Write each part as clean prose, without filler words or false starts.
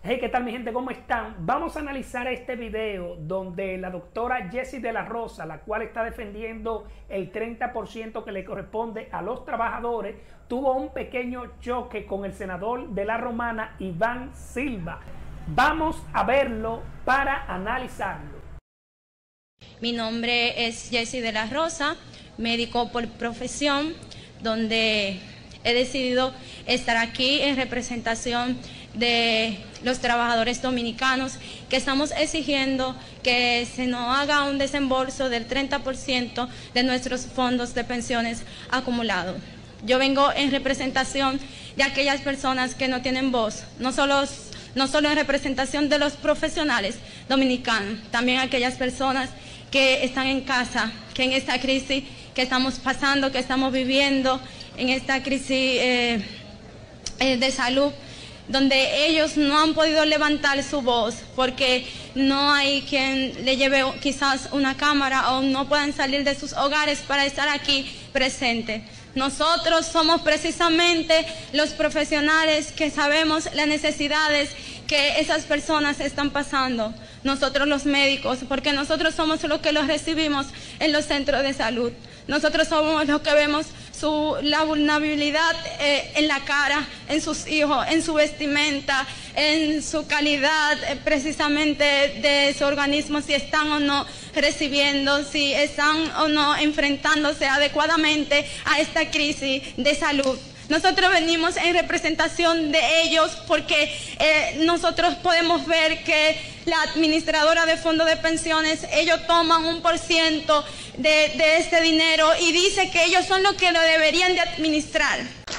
Hey, ¿qué tal mi gente? ¿Cómo están? Vamos a analizar este video donde la doctora Jessie de la Rosa, la cual está defendiendo el 30% que le corresponde a los trabajadores, tuvo un pequeño choque con el senador de la Romana, Iván Silva. Vamos a verlo para analizarlo. Mi nombre es Jessie de la Rosa, médico por profesión, donde he decidido estar aquí en representación de los trabajadores dominicanos que estamos exigiendo que se nos haga un desembolso del 30% de nuestros fondos de pensiones acumulados. Yo vengo en representación de aquellas personas que no tienen voz, no solo en representación de los profesionales dominicanos, también aquellas personas que están en casa, que en esta crisis que estamos pasando, que estamos viviendo, en esta crisis de salud, donde ellos no han podido levantar su voz porque no hay quien le lleve quizás una cámara o no puedan salir de sus hogares para estar aquí presentes. Nosotros somos precisamente los profesionales que sabemos las necesidades que esas personas están pasando. Nosotros los médicos, porque nosotros somos los que los recibimos en los centros de salud. Nosotros somos los que vemos la vulnerabilidad en la cara, en sus hijos, en su vestimenta, en su calidad precisamente de su organismo, si están o no recibiendo, si están o no enfrentándose adecuadamente a esta crisis de salud. Nosotros venimos en representación de ellos porque nosotros podemos ver que la administradora de fondos de pensiones, ellos toman 1% de este dinero y dice que ellos son los que lo deberían de administrar.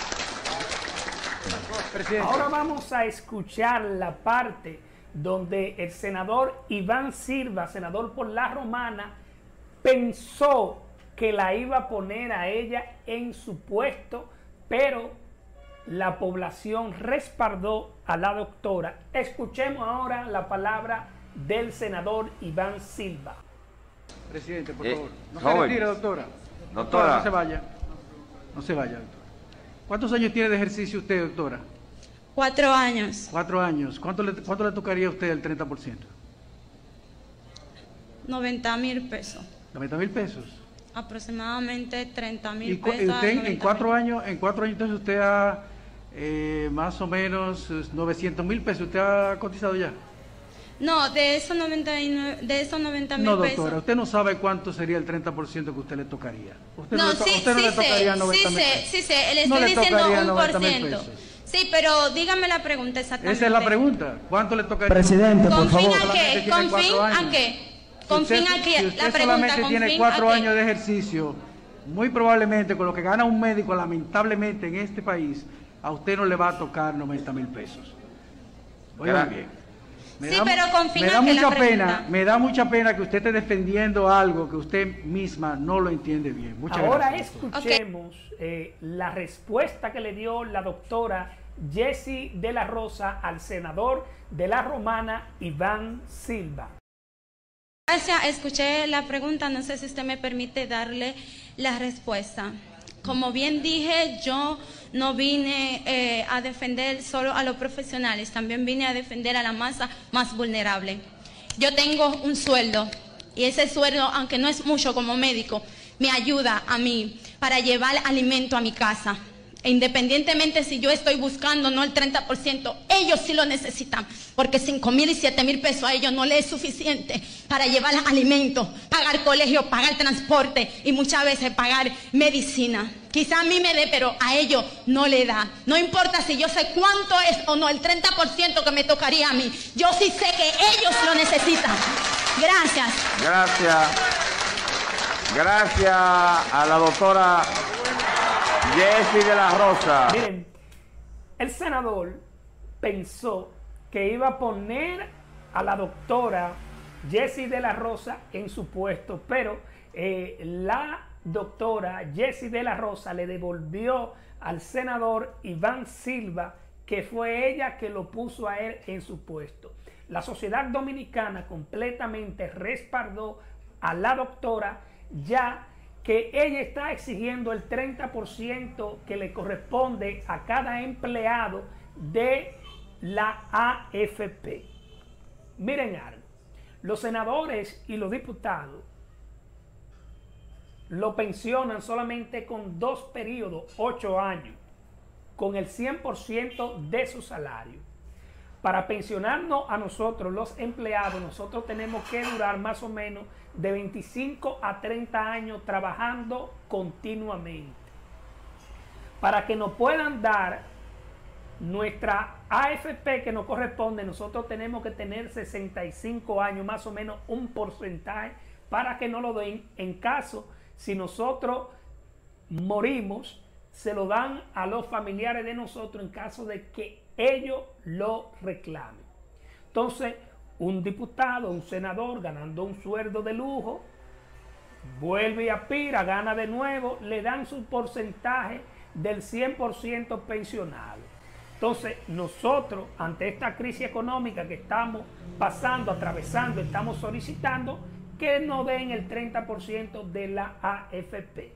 Ahora vamos a escuchar la parte donde el senador Iván Silva, senador por la Romana, pensó que la iba a poner a ella en su puesto, pero la población respaldó a la doctora. Escuchemos ahora la palabra del senador Iván Silva. Presidente, por favor. No se retire, doctora. Doctora, no se vaya. No se vaya, doctora. ¿Cuántos años tiene de ejercicio usted, doctora? 4 años. 4 años. ¿Cuánto le tocaría a usted el 30%? 90.000 pesos. ¿90.000 pesos? Aproximadamente 30.000 pesos. ¿Y usted en 4 años, entonces usted ha más o menos 900.000 pesos? ¿Usted ha cotizado ya? No, de esos 90.000 no, pesos. Doctora, usted no sabe cuánto sería el 30% que usted le tocaría. Usted no, usted no le tocaría 90.000 pesos. Sí, le estoy diciendo 1%. Sí, pero dígame la pregunta exactamente. Esa es la pregunta. ¿Cuánto le tocaría? Presidente, por favor. ¿Con fin a qué? ¿Con fin a qué? ¿Con fin a qué? Si usted solamente tiene 4 años de ejercicio, muy probablemente con lo que gana un médico, lamentablemente en este país, a usted no le va a tocar 90.000 pesos. Oigan bien. Me da mucha pena que usted esté defendiendo algo que usted misma no lo entiende bien. Muchas gracias. Ahora escuchemos la respuesta que le dio la doctora Jessie de la Rosa al senador de la Romana, Iván Silva. Gracias, escuché la pregunta, no sé si usted me permite darle la respuesta. Como bien dije, yo no vine a defender solo a los profesionales, también vine a defender a la masa más vulnerable. Yo tengo un sueldo y ese sueldo, aunque no es mucho como médico, me ayuda a mí para llevar alimento a mi casa. E independientemente si yo estoy buscando no el 30%, ellos sí lo necesitan, porque 5.000 y 7.000 pesos a ellos no les es suficiente para llevar alimentos, pagar colegio, pagar transporte y muchas veces pagar medicina. Quizá a mí me dé, pero a ellos no le da. No importa si yo sé cuánto es o no el 30% que me tocaría a mí, yo sí sé que ellos lo necesitan. Gracias. Gracias a la doctora Jessie de la Rosa. Miren, el senador pensó que iba a poner a la doctora Jessie de la Rosa en su puesto, pero la doctora Jessie de la Rosa le devolvió al senador Iván Silva, que fue ella que lo puso a él en su puesto. La sociedad dominicana completamente respaldó a la doctora, ya que ella está exigiendo el 30% que le corresponde a cada empleado de la AFP. Miren algo, los senadores y los diputados lo pensionan solamente con 2 periodos, 8 años, con el 100% de su salario. Para pensionarnos a nosotros, los empleados, nosotros tenemos que durar más o menos de 25 a 30 años trabajando continuamente. Para que nos puedan dar nuestra AFP que nos corresponde, nosotros tenemos que tener 65 años, más o menos un porcentaje, para que nos lo den. En caso, si nosotros morimos, se lo dan a los familiares de nosotros en caso de que ellos lo reclamen. Entonces, un diputado, un senador ganando un sueldo de lujo, vuelve y aspira, gana de nuevo, le dan su porcentaje del 100% pensionado. Entonces, nosotros, ante esta crisis económica que estamos pasando, atravesando, estamos solicitando que nos den el 30% de la AFP.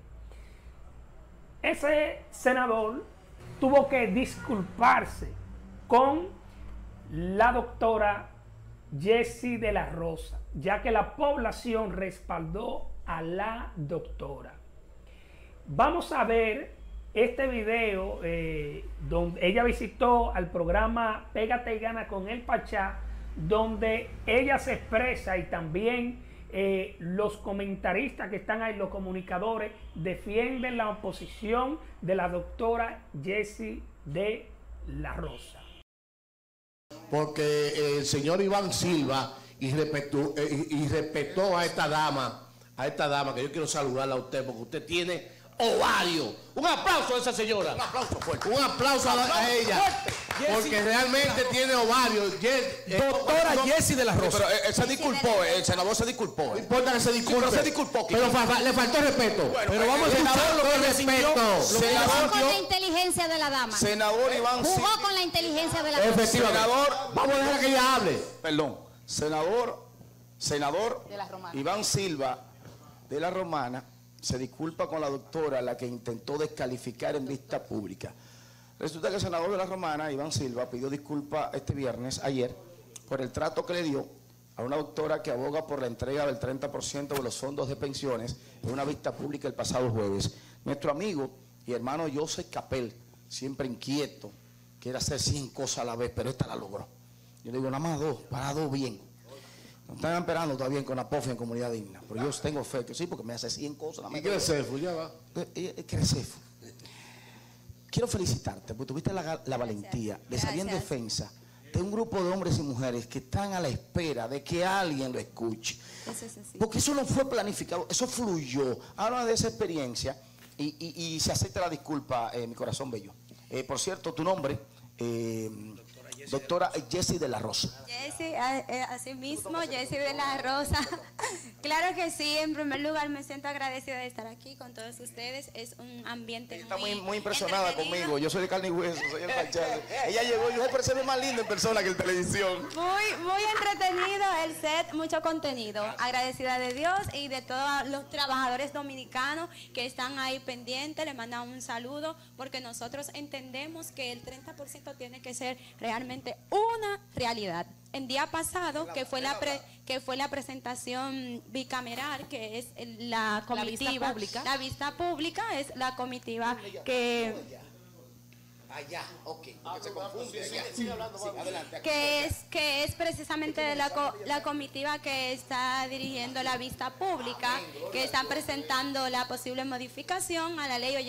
Ese senador tuvo que disculparse con la doctora Jessie de la Rosa, ya que la población respaldó a la doctora. Vamos a ver este video donde ella visitó al programa Pégate y Gana con el Pachá, donde ella se expresa y también los comentaristas que están ahí, los comunicadores, defienden la oposición de la doctora Jessie de la Rosa. Porque el señor Iván Silva y respetó a esta dama, que yo quiero saludarla a usted porque usted tiene ovario. Un aplauso a esa señora. Un aplauso fuerte. Un aplauso a ella. Porque realmente tiene ovario. Doctora Jessie de la Rosa. Pero se disculpó, el senador se disculpó. No importa que se disculpe. Pero se disculpó. Pero le faltó respeto. Bueno, pero vamos a escuchar lo que respeto. Jugó con la inteligencia de la dama. Senador Iván Silva. Jugó con la inteligencia de la dama. Senador, vamos a dejar que ella hable. Perdón. Senador Iván Silva de la Romana se disculpa con la doctora, la que intentó descalificar en vista pública. Resulta que el senador de la Romana, Iván Silva, pidió disculpas ayer, por el trato que le dio a una doctora que aboga por la entrega del 30% de los fondos de pensiones en una vista pública el pasado jueves. Nuestro amigo y hermano Joseph Capel, siempre inquieto, quiere hacer 100 cosas a la vez, pero esta la logró. Yo le digo, nada más 2, para 2 bien. No están esperando todavía en Conapofia en Comunidad Digna, pero yo tengo fe que sí, porque me hace 100 cosas. ¿Y Cresefo? Ya va. Cresefo. Quiero felicitarte, porque tuviste la valentía de salir en defensa de un grupo de hombres y mujeres que están a la espera de que alguien lo escuche. Porque eso no fue planificado, eso fluyó. Habla de esa experiencia y se acepta la disculpa, mi corazón bello. Por cierto, tu nombre... doctora Jessie de la Rosa. Jessie, así mismo, Jessie de la Rosa. Claro que sí, en primer lugar me siento agradecida de estar aquí con todos ustedes. Es un ambiente está muy impresionada conmigo. Yo soy de carne y hueso, soy el Pachá. Ella llegó y dijo, pero se ve más lindo en persona que en televisión. Muy entretenido el set, mucho contenido. Agradecida de Dios y de todos los trabajadores dominicanos que están ahí pendientes. Les mandamos un saludo porque nosotros entendemos que el 30% tiene que ser realmente una realidad. El día pasado, que fue la presentación bicameral, que es la comitiva, la vista pública es la comitiva que... Allá, ok, que se confunde. Sigue hablando, adelante. Que es precisamente la comitiva que está dirigiendo la vista pública, que están presentando la posible modificación a la ley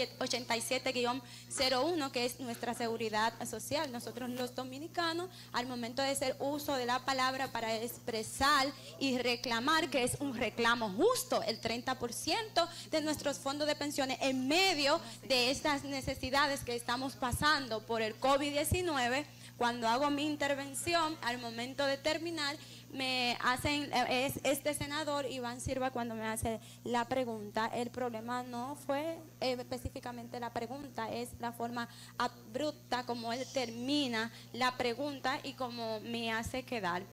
87-01, que es nuestra seguridad social. Nosotros los dominicanos, al momento de hacer uso de la palabra para expresar y reclamar, que es un reclamo justo, el 30% de nuestros fondos de pensiones en medio de estas necesidades que estamos pasando por el COVID-19, cuando hago mi intervención, al momento de terminar, me hacen, es este senador Iván Silva cuando me hace la pregunta. El problema no fue específicamente la pregunta, es la forma abrupta como él termina la pregunta y como me hace quedar.